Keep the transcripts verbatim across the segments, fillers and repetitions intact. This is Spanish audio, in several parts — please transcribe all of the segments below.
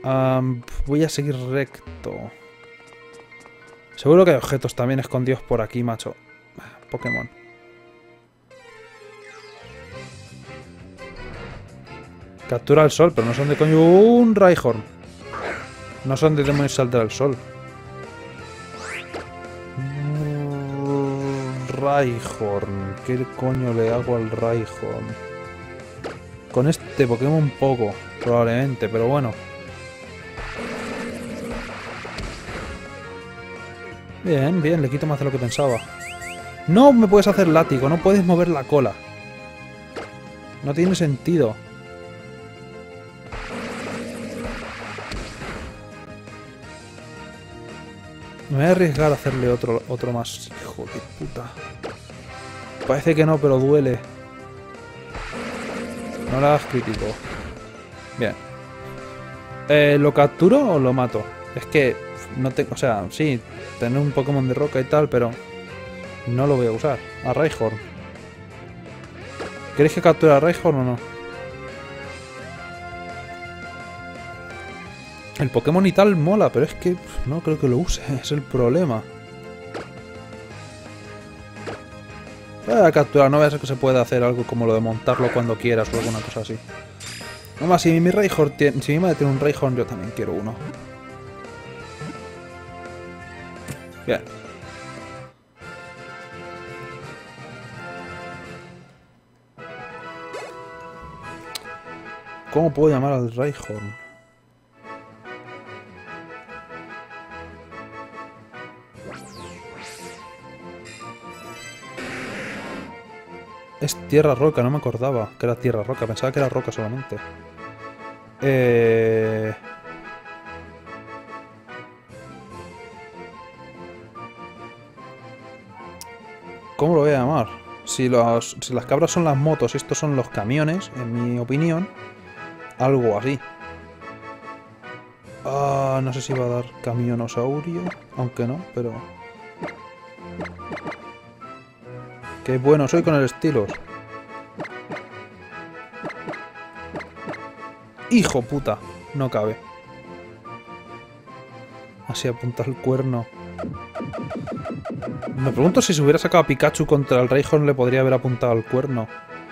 Um, voy a seguir recto. Seguro que hay objetos también escondidos por aquí, macho. Pokémon. Captura el sol, pero no son de coño. Un Rhyhorn. No son de demonios saldrá el sol. Rhyhorn. ¿Qué coño le hago al Rhyhorn? Con este Pokémon poco, probablemente, pero bueno. Bien, bien, le quito más de lo que pensaba. No me puedes hacer látigo, no puedes mover la cola. No tiene sentido. Me voy a arriesgar a hacerle otro, otro más. Hijo de puta. Parece que no, pero duele. No le hagas crítico. Bien. Eh, ¿Lo capturo o lo mato? Es que no tengo... O sea, sí, tener un Pokémon de roca y tal, pero no lo voy a usar. A Rhyhorn. ¿Queréis que capture a Rhyhorn o no? El Pokémon y tal mola, pero es que no creo que lo use. Es el problema. Voy a capturar, no voy a ser que se pueda hacer algo como lo de montarlo cuando quieras o alguna cosa así. Nomás, si mi Rhyhorn tiene, si mi madre tiene un Rhyhorn, yo también quiero uno. Bien. ¿Cómo puedo llamar al Rhyhorn? Es tierra roca, no me acordaba que era tierra roca, pensaba que era roca solamente. Eh... ¿Cómo lo voy a llamar? Si, los, si las cabras son las motos, estos son los camiones, en mi opinión, algo así. Ah, no sé si va a dar camionosaurio, aunque no, pero... Qué bueno soy con el estilos. ¡Hijo puta! No cabe. Así apunta el cuerno. Me pregunto si se hubiera sacado a Pikachu contra el Rhyhorn le podría haber apuntado al cuerno.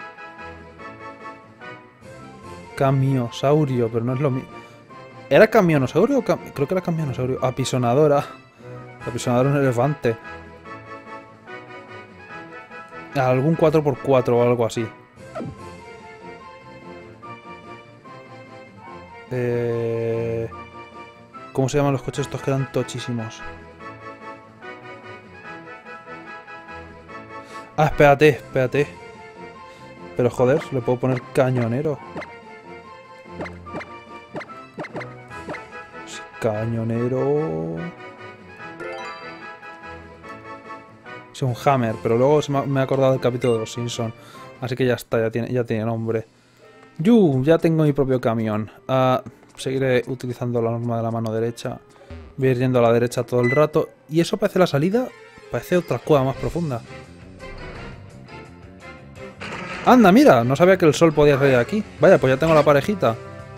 Camiosaurio, pero no es lo mismo. ¿Era camionosaurio o cam... Creo que era camionosaurio. Apisonadora. Apisonadora es un elefante. Algún cuatro por cuatro o algo así. Eh... ¿Cómo se llaman los coches estos que eran tochísimos? Ah, espérate, espérate. Pero joder, le puedo poner cañonero. Cañonero... Es un Hammer, pero luego se me ha acordado del capítulo de los Simpsons. Así que ya está, ya tiene, ya tiene nombre. ¡Yu! Ya tengo mi propio camión. Uh, seguiré utilizando la norma de la mano derecha. Voy a ir yendo a la derecha todo el rato. Y eso parece la salida. Parece otra cueva más profunda. ¡Anda, mira! No sabía que el sol podía salir aquí. Vaya, pues ya tengo la parejita.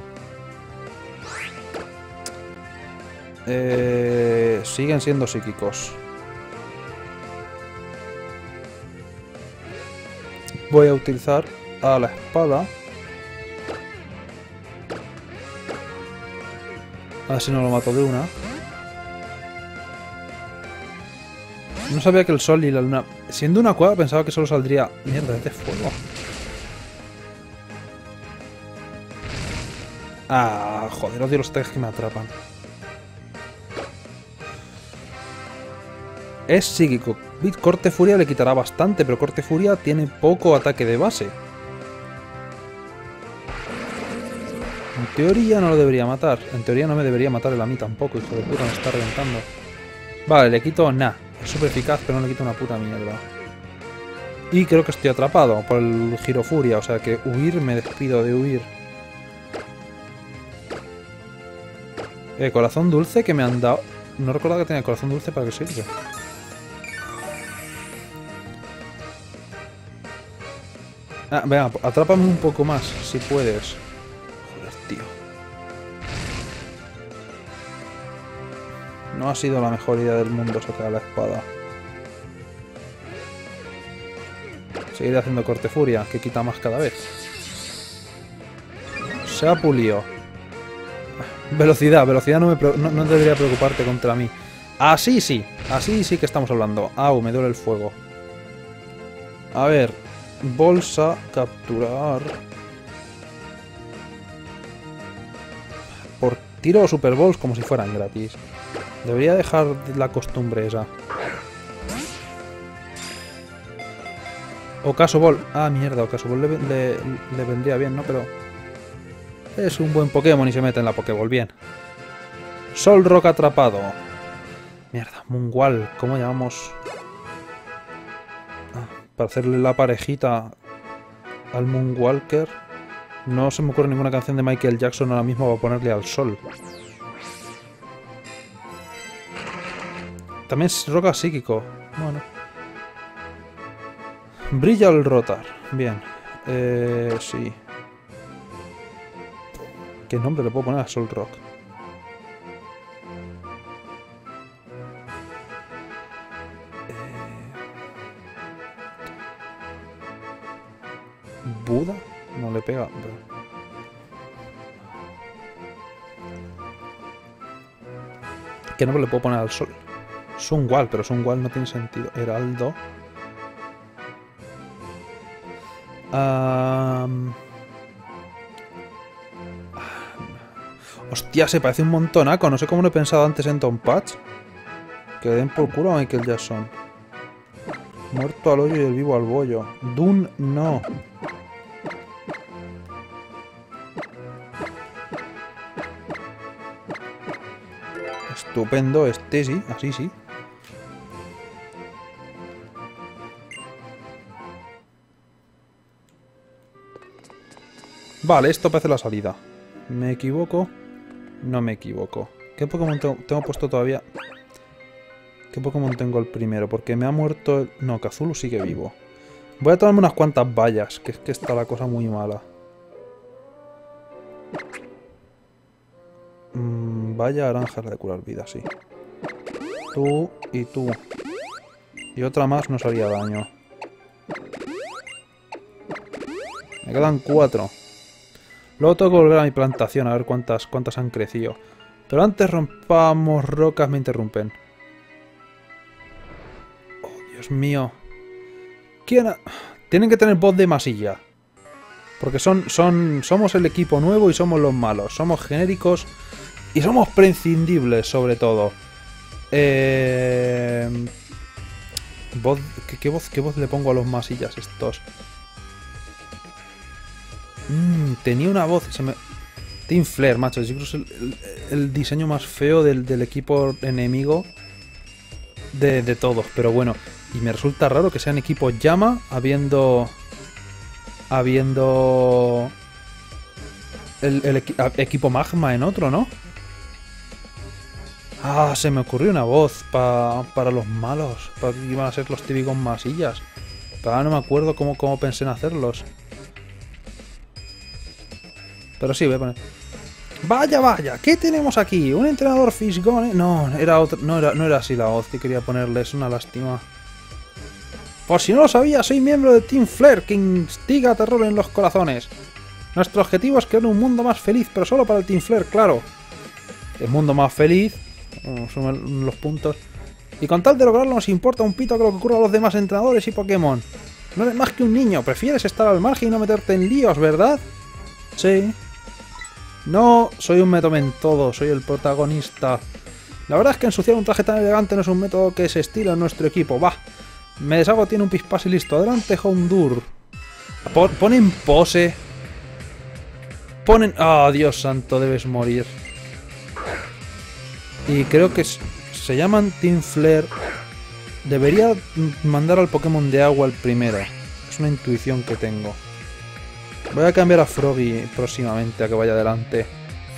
Eh, siguen siendo psíquicos. Voy a utilizar a la espada. A ver si no lo mato de una. No sabía que el sol y la luna... Siendo una cueva pensaba que solo saldría... Mierda, es de fuego. Ah, joder, odio los ataques que me atrapan. Es psíquico. Corte furia le quitará bastante, pero corte furia tiene poco ataque de base. En teoría no lo debería matar. En teoría no me debería matar él a mí tampoco, hijo de puta, me está reventando. Vale, le quito nada. Es súper eficaz, pero no le quito una puta mierda. Y creo que estoy atrapado por el giro furia, o sea que huir me despido de huir. Eh, corazón dulce que me han dado. No recordaba que tenía corazón dulce, ¿para qué sirve? Ah, venga, atrápame un poco más, si puedes. Joder, tío. No ha sido la mejor idea del mundo sacar la espada. Seguiré haciendo corte furia, que quita más cada vez. Se ha pulido. Velocidad, velocidad no, me pre no, no debería preocuparte contra mí. Así sí, así sí que estamos hablando. Au, me duele el fuego. A ver, bolsa, capturar. Por tiro Super Balls como si fueran gratis. Debería dejar la costumbre esa. Ocaso Ball. Ah, mierda, Ocaso Ball le, le, le vendría bien, ¿no? Pero es un buen Pokémon y se mete en la Pokéball. Bien. Sol Rock atrapado. Mierda, Moonwall. ¿Cómo llamamos? Ah, para hacerle la parejita al Moonwalker. No se me ocurre ninguna canción de Michael Jackson ahora mismo para ponerle al sol. También es roca psíquico. Bueno. Brilla al rotar. Bien. Eh, sí. ¿Qué nombre le puedo poner a Sol Rock? Eh... ¿Buda? No le pega. Pero... ¿qué nombre le puedo poner al sol? Sunwall, pero Sunwall no tiene sentido. Heraldo. Um... Hostia, se parece un montonaco. No sé cómo no he pensado antes en Tom Patch. Que le den por culo a Michael Jackson. Muerto al hoyo y el vivo al bollo. Dun no. Estupendo, este sí, así sí. Vale, esto parece la salida. ¿Me equivoco? No me equivoco. ¿Qué Pokémon tengo, tengo puesto todavía? ¿Qué Pokémon tengo el primero? Porque me ha muerto... El... no, Cthulhu sigue vivo. Voy a tomarme unas cuantas vallas, que es que está la cosa muy mala. Mm, valla naranja de curar vida, sí. Tú y tú. Y otra más nos haría daño. Me quedan cuatro. Luego tengo que volver a mi plantación a ver cuántas, cuántas han crecido. Pero antes rompamos rocas, me interrumpen. Oh, Dios mío. ¿Quién ha... tienen que tener voz de masilla. Porque son, son, somos el equipo nuevo y somos los malos. Somos genéricos y somos prescindibles, sobre todo. Eh... Voz, ¿qué, qué, voz, ¿Qué voz le pongo a los masillas estos? Mm, tenía una voz. Se me... Team Flare, macho. Yo creo que es el, el, el diseño más feo del, del equipo enemigo de, de todos. Pero bueno. Y me resulta raro que sean equipos llama habiendo... Habiendo... El, el equi equipo magma en otro, ¿no? Ah, se me ocurrió una voz pa, para los malos. Para que iban a ser los típicos masillas. Pero ahora no me acuerdo cómo, cómo pensé en hacerlos. Pero sí, voy a poner... Vaya, vaya, ¿qué tenemos aquí? ¿Un entrenador Fishgone? No, era otro, no, era, no era así la voz que quería ponerle, es una lástima. Por si no lo sabía, soy miembro de Team Flare, que instiga terror en los corazones. Nuestro objetivo es crear un mundo más feliz, pero solo para el Team Flare, claro. El mundo más feliz, suman los puntos. Y con tal de lograrlo nos importa un pito que lo que ocurra a los demás entrenadores y Pokémon. No eres más que un niño, prefieres estar al margen y no meterte en líos, ¿verdad? Sí. No, soy un método en todo, soy el protagonista. La verdad es que ensuciar un traje tan elegante no es un método que se estila en nuestro equipo. Va, me deshago, tiene un pispás y listo. Adelante, Houndour. Ponen pose. Ponen... ¡Ah, oh, Dios santo! Debes morir. Y creo que se llaman Team Flare. Debería mandar al Pokémon de agua el primero. Es una intuición que tengo. Voy a cambiar a Froggy próximamente a que vaya adelante.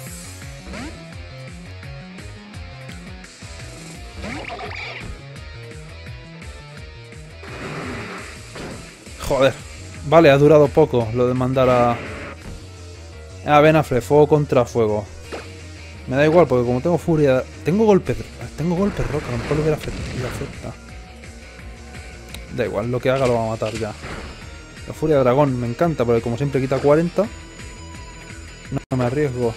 Joder. Vale, ha durado poco lo de mandar a... A Venafre, fuego contra fuego. Me da igual, porque como tengo furia... Tengo golpe... Tengo golpe roca, a lo mejor le afecta. Da igual, lo que haga lo va a matar ya. La furia de dragón me encanta, porque como siempre quita cuarenta... No me arriesgo.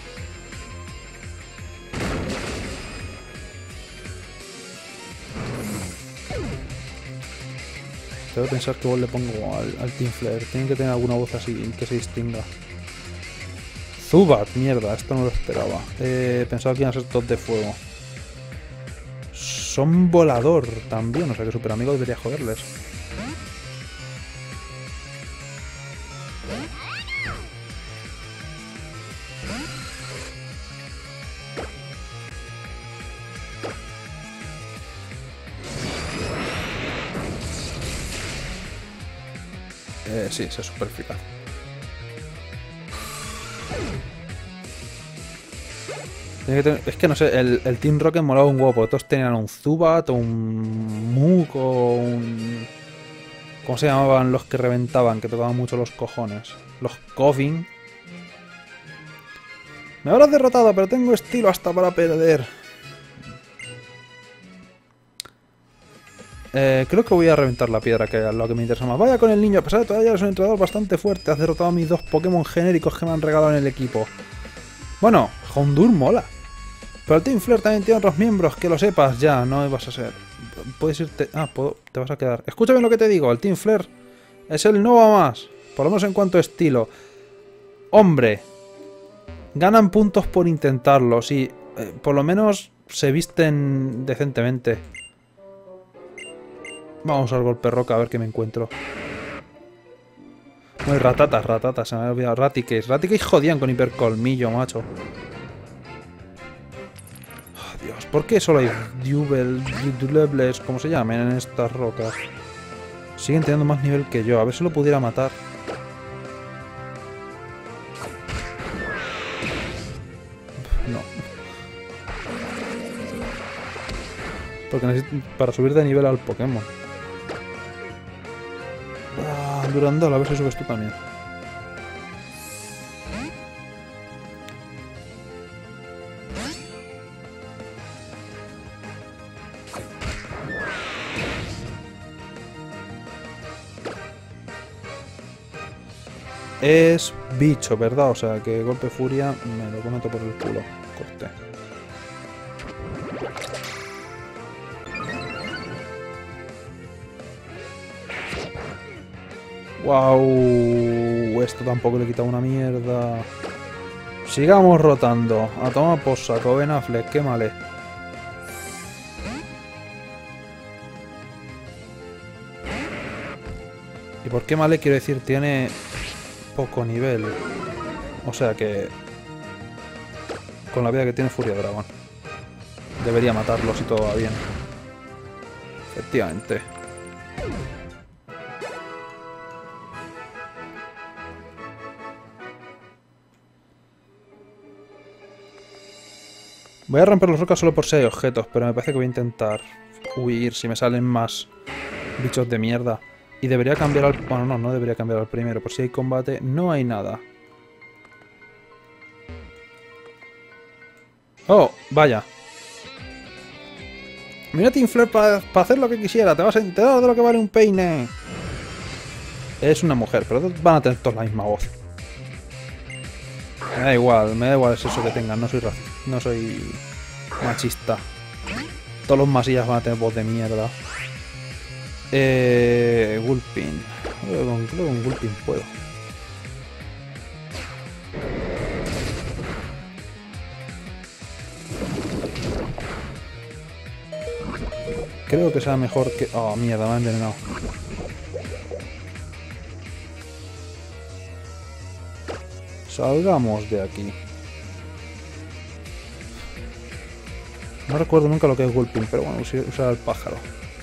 Tengo que pensar que voz le pongo al, al Team Flare. Tienen que tener alguna voz así que se distinga. Zubat, mierda, esto no lo esperaba. Eh, pensaba que iban a ser top de fuego. Son volador también, o sea que Super Amigo debería joderles. Eh, sí, es súper eficaz. Tiene que tener, es que no sé, el, el Team Rocket molaba un huevo, porque todos tenían un Zubat, o un Muk, o un... ¿Cómo se llamaban los que reventaban, que tocaban mucho los cojones? Los Koffing. Me habrás derrotado, pero tengo estilo hasta para perder. Eh, creo que voy a reventar la piedra, que es lo que me interesa más. Vaya con el niño, a pesar de todavía eres un entrenador bastante fuerte. Has derrotado a mis dos Pokémon genéricos que me han regalado en el equipo. Bueno, Houndour mola. Pero el Team Flare también tiene otros miembros, que lo sepas ya, no vas a ser. Puedes irte... Ah, puedo... te vas a quedar. Escúchame lo que te digo, el Team Flare es el no va más. Por lo menos en cuanto a estilo. Hombre, ganan puntos por intentarlo, sí. Eh, por lo menos se visten decentemente. Vamos al golpe roca a ver qué me encuentro. Muy ratatas, ratatas, se me había olvidado. Raticase, Raticase jodían con hipercolmillo, macho. Oh, Dios, ¿por qué solo hay Dubel, Dulebles, como se llamen en estas rocas? Siguen teniendo más nivel que yo, a ver si lo pudiera matar. No. Porque necesito para subir de nivel al Pokémon. Ah, Durandal, a ver si subes tú también. Es bicho, ¿verdad? O sea, que golpe furia me lo cometo por el culo. Corte. Wow, esto tampoco le quita una mierda. Sigamos rotando. A tomar por saco, Ben Affleck, qué male. ¿Y por qué male quiero decir? Tiene poco nivel. O sea que... con la vida que tiene Furia Dragón. Debería matarlo si todo va bien. Efectivamente. Voy a romper las rocas solo por si hay objetos, pero me parece que voy a intentar huir si me salen más bichos de mierda. Y debería cambiar al... Bueno, no, no debería cambiar al primero. Por si hay combate, no hay nada. Oh, vaya. Mira Team Flare para pa hacer lo que quisiera. Te vas a enterar de lo que vale un peine. Es una mujer, pero van a tener todos la misma voz. Me da igual, me da igual es eso que tengan. No soy racista, no soy machista. Todos los masillas van a tener voz de mierda. Eh... Gulpin. Creo que con, creo que con Gulpin puedo. Creo que sea mejor que... Oh, mierda, me ha envenenado. Salgamos de aquí. No recuerdo nunca lo que es Gulpin, pero bueno, usar el pájaro.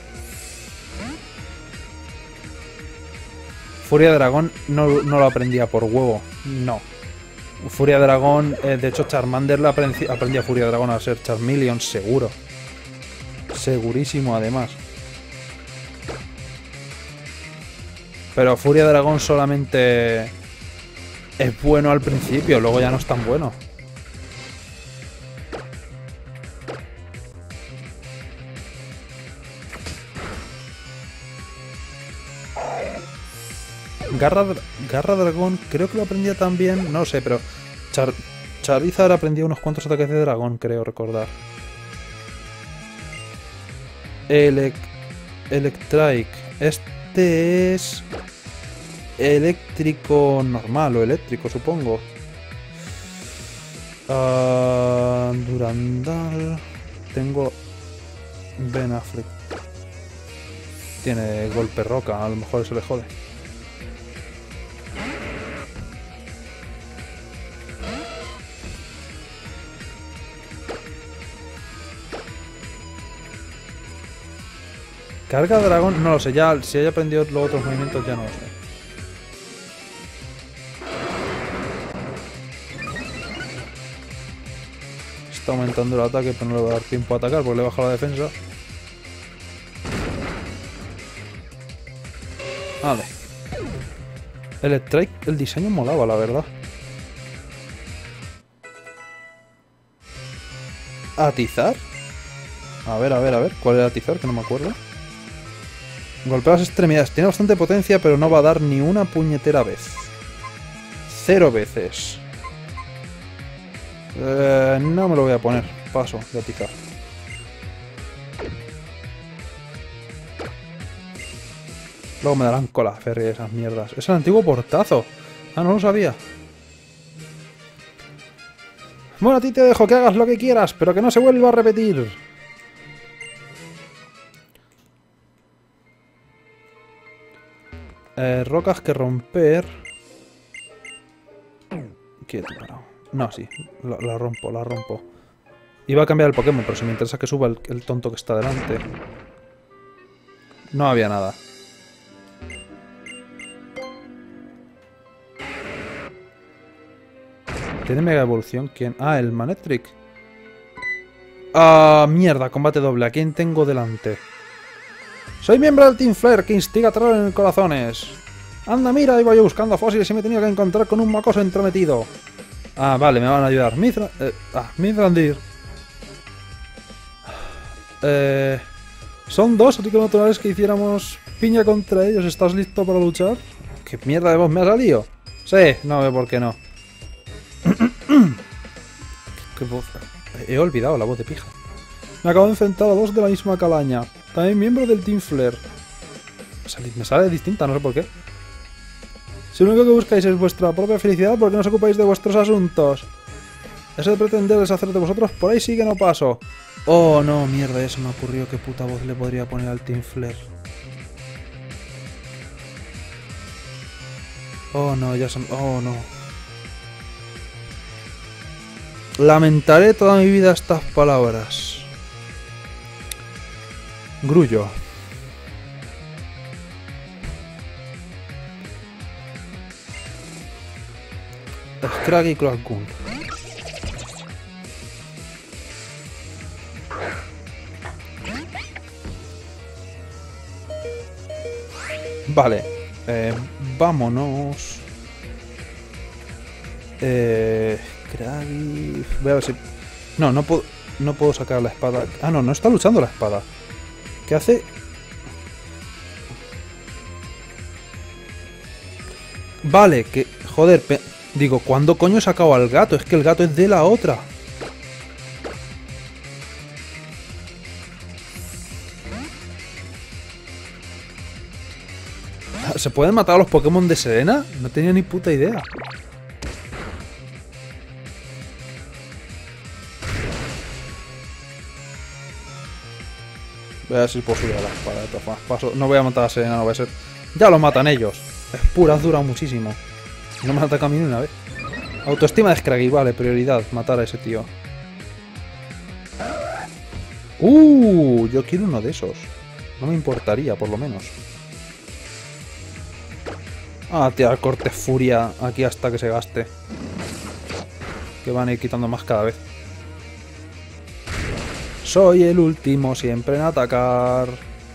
Furia de Dragón no, no lo aprendía por huevo. No. Furia de Dragón, eh, de hecho Charmander la aprendí, aprendía Furia de Dragón a ser Charmeleon, seguro. Segurísimo, además. Pero Furia de Dragón solamente es bueno al principio, luego ya no es tan bueno. Garra, Garra Dragón, creo que lo aprendía también, no lo sé, pero Char, Charizard aprendía unos cuantos ataques de dragón, creo recordar. Elec, Electrike, este es eléctrico normal o eléctrico, supongo. Uh, Durandal, tengo Ben Affleck. Tiene golpe roca, a lo mejor eso le jode. Carga dragón, no lo sé, ya si haya aprendido los otros movimientos ya no lo sé. Está aumentando el ataque, pero no le va a dar tiempo a atacar porque le baja la defensa. Vale. El strike, el diseño molaba, la verdad. ¿Atizar? A ver, a ver, a ver. ¿Cuál era atizar? Que no me acuerdo. Golpea las extremidades. Tiene bastante potencia, pero no va a dar ni una puñetera vez. Cero veces. Eh, no me lo voy a poner. Paso de atizar. Luego me darán cola, Ferry, esas mierdas. Es el antiguo portazo. Ah, no lo sabía. Bueno, a ti te dejo que hagas lo que quieras, pero que no se vuelva a repetir. Eh, rocas que romper. Quieto, parado. No, sí. La, la rompo, la rompo. Iba a cambiar el Pokémon, pero si me interesa que suba el, el tonto que está delante. No había nada. ¿Tiene mega evolución? ¿Quién? Ah, el Manectric. Ah, mierda, combate doble. ¿A quién tengo delante? Soy miembro del Team Flare que instiga terror en corazones. Anda, mira, iba yo buscando fósiles y me he tenido que encontrar con un mocoso entrometido. Ah, vale, me van a ayudar. Mithra eh, ah, Mithrandir. Eh, son dos, así que naturales que hiciéramos piña contra ellos. ¿Estás listo para luchar? ¿Qué mierda de voz me ha salido? Sí, no veo por qué no. ¿Qué voz? He olvidado la voz de pija. Me acabo de enfrentar a dos de la misma calaña. También miembro del Team Flare. Me sale distinta, no sé por qué. Si lo único que buscáis es vuestra propia felicidad, ¿por qué no os ocupáis de vuestros asuntos? Eso de pretender deshacer de vosotros, por ahí sí que no paso. Oh, no, mierda, eso me ocurrió. ¿Qué puta voz le podría poner al Team Flare? Oh, no, ya son... Oh, no. Lamentaré toda mi vida estas palabras. Grullo. Scraggy Clockgun. Vale. Eh, vámonos. Eh... Scraggy... Voy a ver si... No, no puedo... No puedo sacar la espada. Ah, no, no está luchando la espada. ¿Qué hace? Vale, que... Joder, pe... Digo, ¿cuándo coño he sacado al gato? Es que el gato es de la otra. ¿Se pueden matar a los Pokémon de Serena? No tenía ni puta idea. Voy a ver si puedo subir a la espada de todas formas. Paso. No voy a matar a Serena, no voy a ser... Ya lo matan ellos. Es pura, has durado muchísimo. No me ataca a mí ni una vez. Autoestima de Scraggy, vale, prioridad. Matar a ese tío. Uh, yo quiero uno de esos. No me importaría, por lo menos. Ah, tirar corte furia aquí hasta que se gaste. Que van a ir quitando más cada vez. Soy el último siempre en atacar.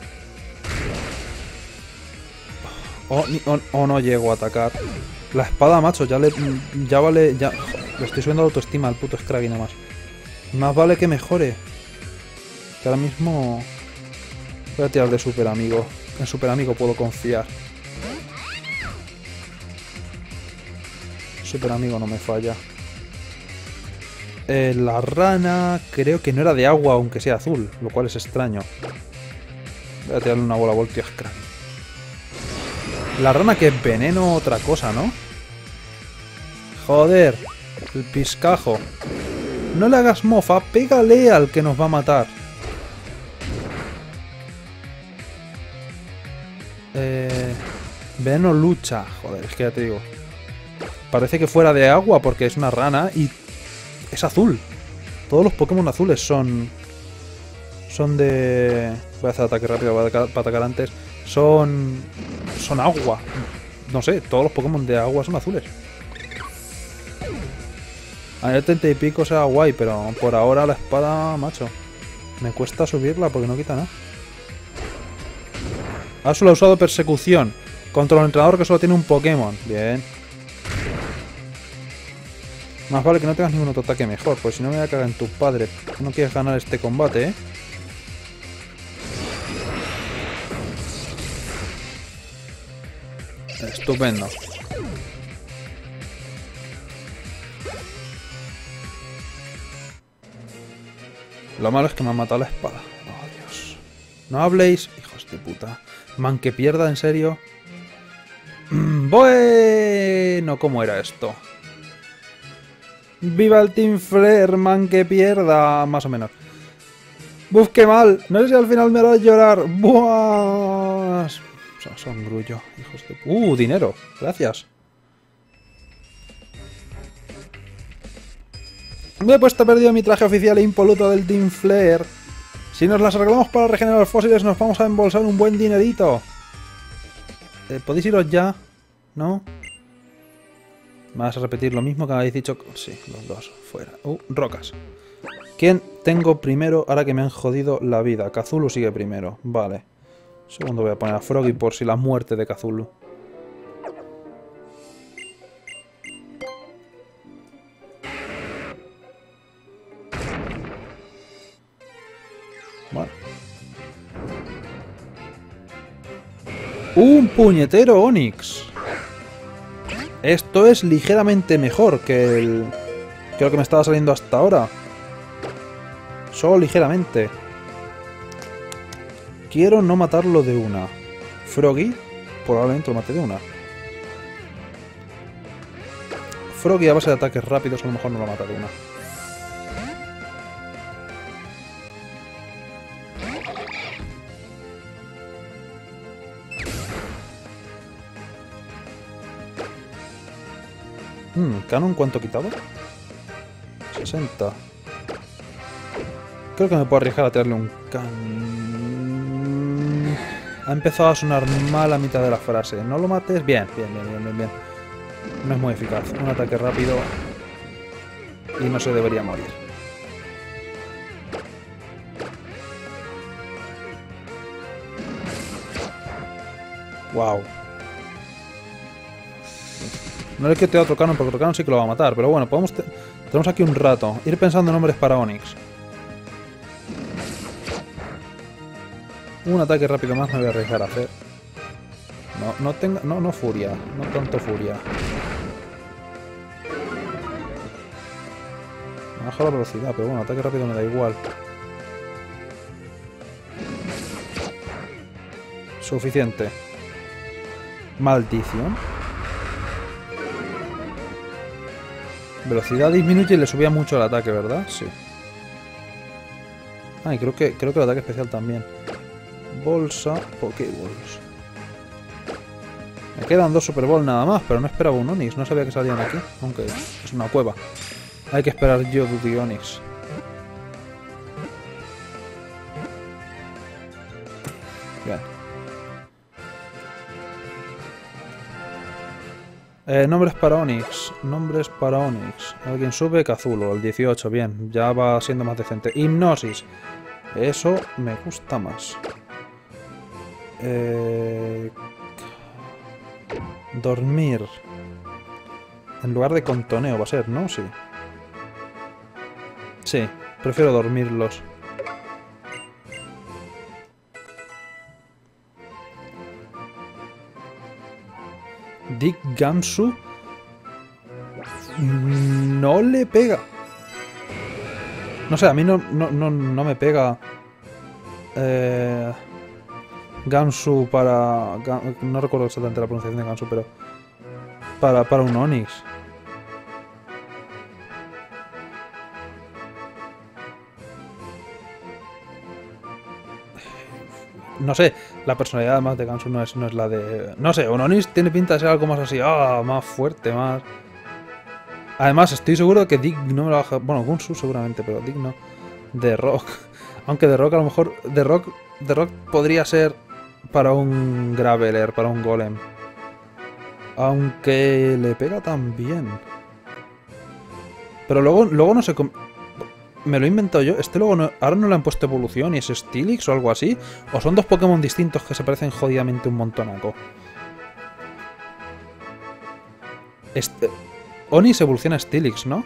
O oh, oh, oh, no llego a atacar. La espada, macho, ya le... Ya vale... Ya... Le estoy subiendo la autoestima al puto Scraggy nada más. Más vale que mejore. Que ahora mismo... Voy a tirar de super amigo. En super amigo puedo confiar. super amigo no me falla. Eh, la rana creo que no era de agua, aunque sea azul, lo cual es extraño. Voy a tirarle una bola voltios cráneo. La rana que es veneno, otra cosa, ¿no? Joder, el piscajo. No le hagas mofa, pégale al que nos va a matar. Eh, veneno lucha. Joder, es que ya te digo. Parece que fuera de agua porque es una rana y es azul. Todos los Pokémon azules son... Son de... Voy a hacer ataque rápido para atacar, para atacar antes. Son... Son agua. No sé, todos los Pokémon de agua son azules. A nivel treinta y pico sea guay, pero por ahora la espada, macho. Me cuesta subirla porque no quita nada. Ah, solo ha usado persecución. Contra el entrenador que solo tiene un Pokémon. Bien. Más vale que no tengas ningún otro ataque mejor, pues si no me voy a cagar en tu padre. No quieres ganar este combate, ¿eh? Estupendo. Lo malo es que me han matado la espada. Oh, Dios. No habléis, hijos de puta. Man, que pierda, ¿en serio? Bueno, ¿cómo era esto? ¡Viva el Team Flare, man, que pierda! Más o menos. ¡Buf, qué mal! No sé si al final me hará llorar. ¡Buah! Son, son grullo, hijos de... ¡Uh, dinero! Gracias. Me he puesto perdido mi traje oficial e impoluto del Team Flare. Si nos las arreglamos para regenerar fósiles, nos vamos a embolsar un buen dinerito. Eh, ¿Podéis iros ya? ¿No? ¿Me vas a repetir lo mismo que habéis dicho? Sí, los dos. Fuera. Uh, rocas. ¿Quién tengo primero ahora que me han jodido la vida? Cthulhu sigue primero. Vale. Segundo voy a poner a Froggy por si la muerte de Cthulhu. Bueno. ¡Un puñetero Onix! Esto es ligeramente mejor que el... que lo que me estaba saliendo hasta ahora. Solo ligeramente. Quiero no matarlo de una. Froggy, probablemente lo mate de una. Froggy a base de ataques rápidos a lo mejor no lo mata de una. Hmm, ¿Canon cuánto quitaba? sesenta. Creo que me puedo arriesgar a tirarle un can... Ha empezado a sonar mal a mitad de la frase. ¿No lo mates? Bien, bien, bien, bien, bien, bien. No es muy eficaz. Un ataque rápido y no se debería morir. Wow. No le quiero tirar otro canon porque otro canon sí que lo va a matar. Pero bueno, podemos te tenemos aquí un rato. Ir pensando en nombres para Onix. Un ataque rápido más me voy a arriesgar a hacer. No, no tenga... No, no furia. No tanto furia. Me bajo la velocidad, pero bueno, ataque rápido me da igual. Suficiente. Maldición. Velocidad disminuye y le subía mucho el ataque, ¿verdad? Sí. Ah, y creo que, creo que el ataque especial también. Bolsa, Pokéballs. Me quedan dos Super Ball nada más, pero no esperaba un Onix. No sabía que salían aquí, aunque es una cueva. Hay que esperar yo Duty Onix. Bien. Eh, nombres para Onix. Nombres para Onix. Alguien sube, Cthulhu, el dieciocho. Bien, ya va siendo más decente. Hipnosis. Eso me gusta más. Eh... Dormir. En lugar de contoneo va a ser, ¿no? Sí. Sí, prefiero dormirlos. Dick Gamsu. No le pega. No sé, a mí no, no, no, no me pega... Eh... Gansu para... No recuerdo exactamente la pronunciación de Gansu, pero... Para, para un Onix. No sé, la personalidad además de Gansu no es, no es la de... No sé, un Onix tiene pinta de ser algo más así, ah, más fuerte, más... Además, estoy seguro de que Dig no me lo baja... Bueno, Gunsu seguramente, pero Dig no. De Rock. Aunque de Rock a lo mejor... De Rock, de Rock podría ser para un Graveler, para un Golem. Aunque le pega también. Pero luego, luego no sé cómo... Me lo he inventado yo. Este luego no, ahora no le han puesto evolución y es Steelix o algo así. O son dos Pokémon distintos que se parecen jodidamente un montonaco. Este... Onix evoluciona a Steelix, ¿no?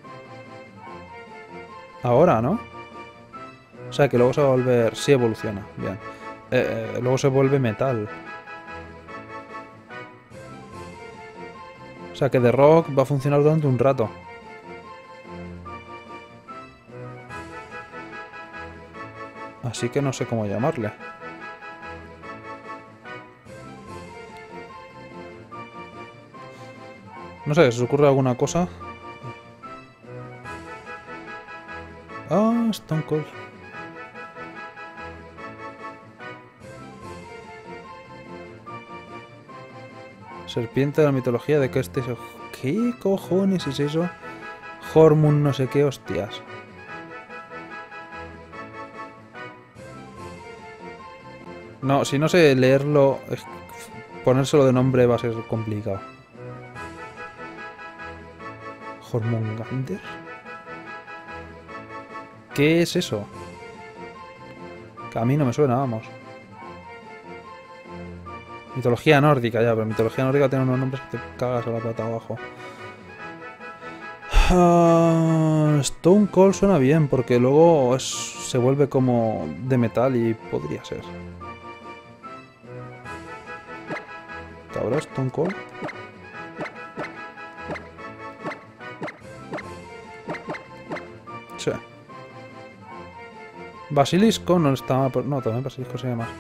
Ahora, ¿no? O sea, que luego se va a volver... Sí evoluciona, bien. Eh, eh, luego se vuelve metal. O sea, que The Rock va a funcionar durante un rato. Así que no sé cómo llamarle. No sé, ¿se os ocurre alguna cosa? Ah, Stone Cold. Serpiente de la mitología de que este... ¿Qué cojones es eso? Hormone no sé qué, hostias. No, si no sé leerlo, ponérselo de nombre va a ser complicado. Hormongander. ¿Qué es eso? Que a mí no me suena, vamos. Mitología nórdica, ya, pero mitología nórdica tiene unos nombres que te cagas a la pata abajo. Uh, Stone Cold suena bien, porque luego es, se vuelve como de metal y podría ser. ¿Cabrón, Stone Cold? Sí. Basilisco no está... No, también Basilisco se llama.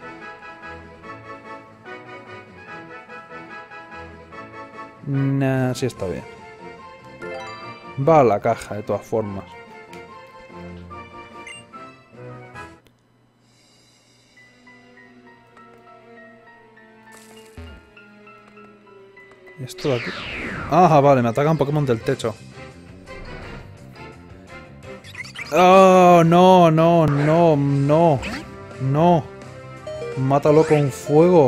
Nah, sí está bien. Va a la caja, de todas formas. Esto de aquí... Ah, vale, me atacan Pokémon del techo. Oh, no, no, no, no. No. Mátalo con fuego.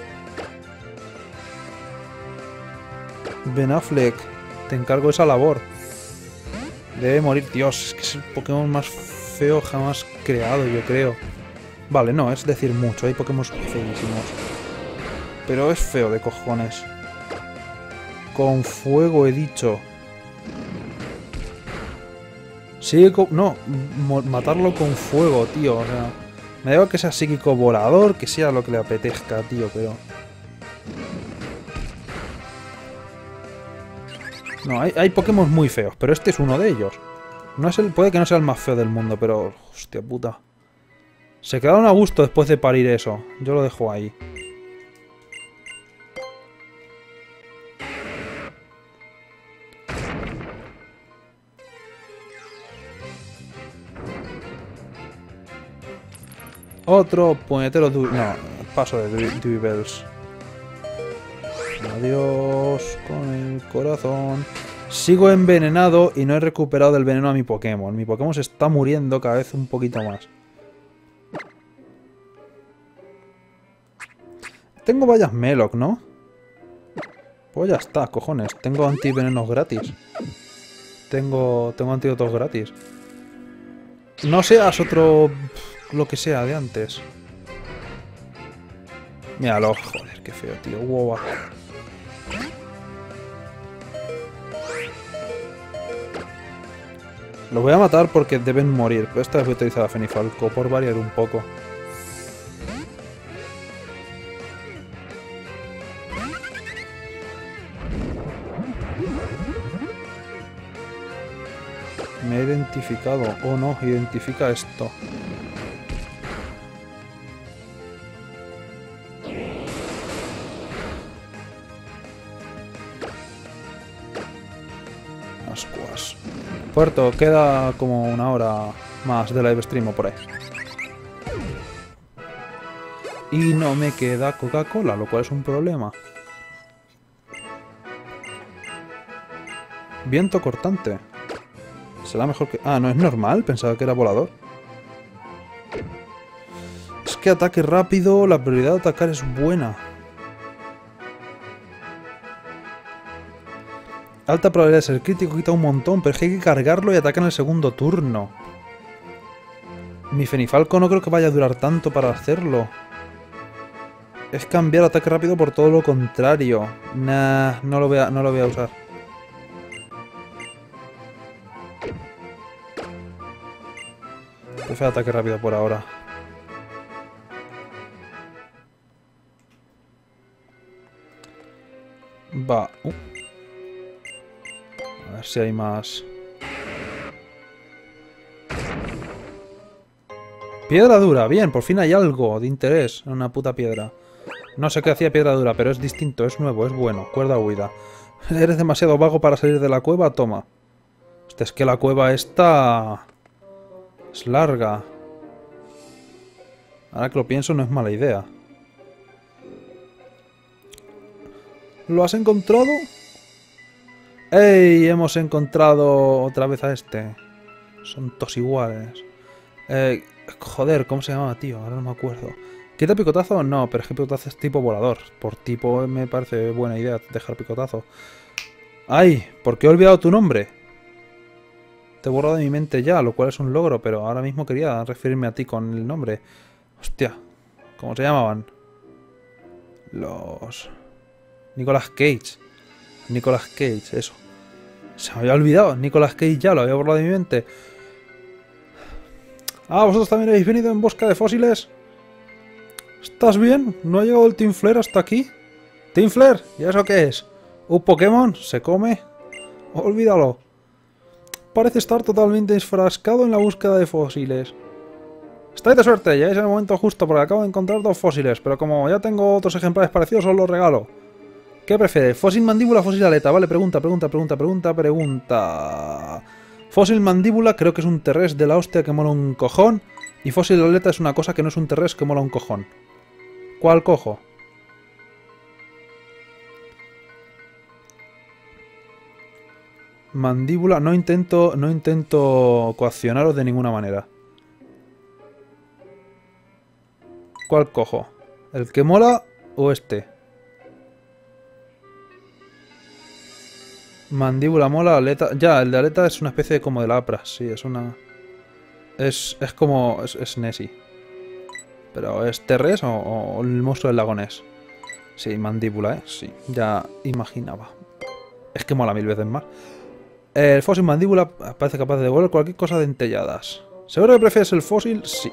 Ben Affleck, te encargo esa labor. Debe morir. Dios, es que es el Pokémon más feo jamás creado, yo creo. Vale, no, es decir mucho. Hay Pokémon feísimos. Pero es feo de cojones. Con fuego he dicho. Sigue con... No, matarlo con fuego, tío. O sea, me da igual que sea psíquico volador, que sea lo que le apetezca, tío, pero... No, hay, hay Pokémon muy feos, pero este es uno de ellos. No es el, puede que no sea el más feo del mundo, pero... Hostia puta. Se quedaron a gusto después de parir eso. Yo lo dejo ahí. Otro puñetero... Du no, paso de Duibels. Adiós con el corazón. Sigo envenenado y no he recuperado del veneno a mi Pokémon. Mi Pokémon se está muriendo cada vez un poquito más. Tengo vallas Meloc, ¿no? Pues ya está, cojones. Tengo antivenenos gratis. Tengo, tengo antídotos gratis. No seas otro... lo que sea de antes. Míralo, joder, qué feo, tío. Wow. Lo voy a matar porque deben morir, pero esta vez voy a utilizar a Fenifalco por variar un poco. Me he identificado. Oh no, identifica esto. Ascuas. Puerto, queda como una hora más de live stream o por ahí. Y no me queda Coca-Cola, lo cual es un problema. Viento cortante. Será mejor que... Ah, no es normal, pensaba que era volador. Es que ataque rápido, la prioridad de atacar es buena. Alta probabilidad de ser crítico, quita un montón, pero es que hay que cargarlo y ataca en el segundo turno. Mi Fenifalco no creo que vaya a durar tanto para hacerlo. Es cambiar ataque rápido por todo lo contrario. Nah, no lo voy a, no lo voy a usar. Prefiero ataque rápido por ahora. Va. Uh. A ver si hay más. Piedra dura. Bien, por fin hay algo de interés en una puta piedra. No sé qué hacía piedra dura, pero es distinto, es nuevo, es bueno. Cuerda huida. Eres demasiado vago para salir de la cueva, toma. Hostia, es que la cueva esta... es larga. Ahora que lo pienso, no es mala idea. ¿Lo has encontrado? ¡Ey! Hemos encontrado otra vez a este. Son todos iguales. Eh, joder, ¿cómo se llamaba, tío? Ahora no me acuerdo. ¿Quita picotazo? No, pero es que picotazo es tipo volador. Por tipo me parece buena idea dejar picotazo. ¡Ay! ¿Por qué he olvidado tu nombre? Te he borrado de mi mente ya, lo cual es un logro, pero ahora mismo quería referirme a ti con el nombre. Hostia, ¿cómo se llamaban? Los... Nicolas Cage. Nicolas Cage, eso. Se me había olvidado. Nicolas Cage ya lo había borrado de mi mente. Ah, ¿vosotros también habéis venido en busca de fósiles? ¿Estás bien? ¿No ha llegado el Team Flare hasta aquí? ¿Team Flare? ¿Y eso qué es? ¿Un Pokémon? ¿Se come? Olvídalo. Parece estar totalmente enfrascado en la búsqueda de fósiles. Estáis de suerte, ya es el momento justo porque acabo de encontrar dos fósiles, pero como ya tengo otros ejemplares parecidos, os los regalo. ¿Qué prefieres? ¿Fósil mandíbula o fósil aleta? Vale, pregunta, pregunta, pregunta, pregunta, pregunta. Fósil mandíbula creo que es un terrés de la hostia que mola un cojón. Y fósil aleta es una cosa que no es un terrés que mola un cojón. ¿Cuál cojo? Mandíbula, no intento, no intento coaccionaros de ninguna manera. ¿Cuál cojo? ¿El que mola o este? Mandíbula mola, aleta... Ya, el de aleta es una especie de como de lapra, sí, es una... Es, es como... Es, es Nessie. ¿Pero es Terres o, o el monstruo del lago Ness? Sí, mandíbula, ¿eh? Sí, ya imaginaba. Es que mola mil veces más. El fósil mandíbula parece capaz de devolver cualquier cosa dentelladas. ¿Seguro que prefieres el fósil? Sí.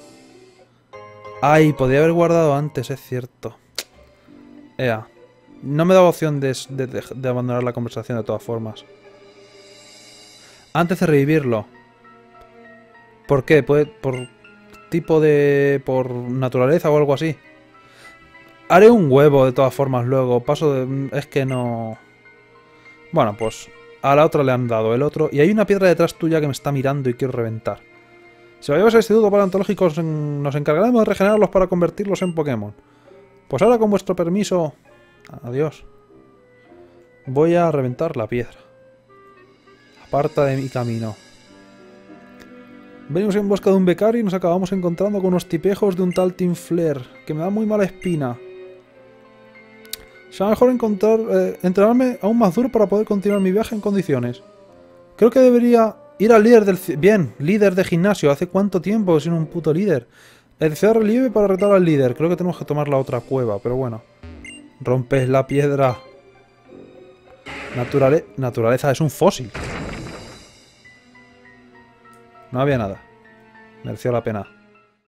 Ay, podría haber guardado antes, es cierto. Ea. No me daba opción de, de, de, de abandonar la conversación de todas formas. Antes de revivirlo. ¿Por qué? ¿Por tipo de... por naturaleza o algo así? Haré un huevo de todas formas luego. Paso de... Es que no... Bueno, pues... A la otra le han dado el otro. Y hay una piedra detrás tuya que me está mirando y quiero reventar. Si lo llevas al instituto paleontológico, nos encargaremos de regenerarlos para convertirlos en Pokémon. Pues ahora, con vuestro permiso... Adiós. Voy a reventar la piedra. Aparta de mi camino. Venimos en busca de un becario y nos acabamos encontrando con unos tipejos de un tal Team Flare, que me da muy mala espina. Será mejor encontrar, eh, entrenarme aún más duro para poder continuar mi viaje en condiciones. Creo que debería ir al líder del... Bien, líder de gimnasio. ¿Hace cuánto tiempo sin un puto líder? El deseo de relieve para retar al líder. Creo que tenemos que tomar la otra cueva, pero bueno. Rompes la piedra. Naturale... Naturaleza es un fósil. No había nada. Mereció la pena.